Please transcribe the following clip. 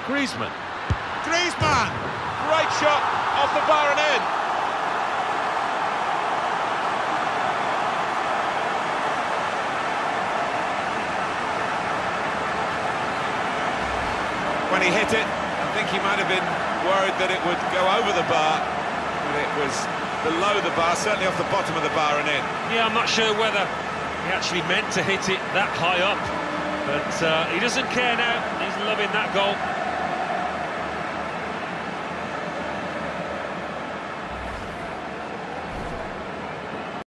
Griezmann. Griezmann! Great shot off the bar and in. When he hit it, I think he might have been worried that it would go over the bar, but it was below the bar, certainly off the bottom of the bar and in. Yeah, I'm not sure whether he actually meant to hit it that high up, but he doesn't care now. He's loving that goal.